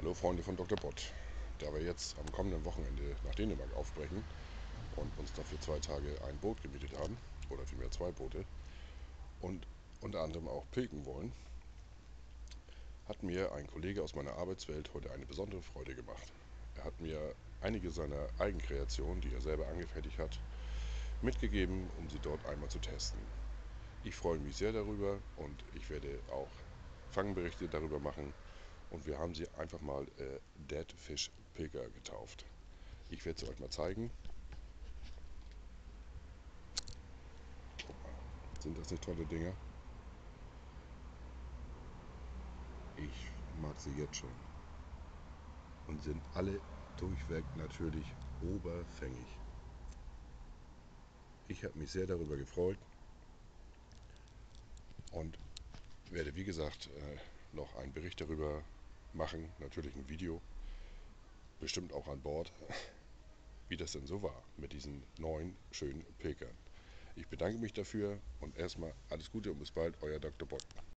Hallo Freunde von Dr. Bott. Da wir jetzt am kommenden Wochenende nach Dänemark aufbrechen und uns dafür 2 Tage ein Boot gemietet haben, oder vielmehr 2 Boote, und unter anderem auch pilgern wollen, hat mir ein Kollege aus meiner Arbeitswelt heute eine besondere Freude gemacht. Er hat mir einige seiner Eigenkreationen, die er selber angefertigt hat, mitgegeben, um sie dort einmal zu testen. Ich freue mich sehr darüber und ich werde auch Fangberichte darüber machen, und wir haben sie einfach mal Dead Fish Pilger getauft. Ich werde sie euch mal zeigen. Guck mal, sind das nicht tolle Dinger? Ich mag sie jetzt schon. Und sind alle durchweg natürlich oberfängig. Ich habe mich sehr darüber gefreut und werde, wie gesagt, noch einen Bericht darüber machen, natürlich ein Video, bestimmt auch an Bord, wie das denn so war mit diesen neuen schönen Pilgern. Ich bedanke mich dafür und erstmal alles Gute und bis bald, euer Dr. Bott.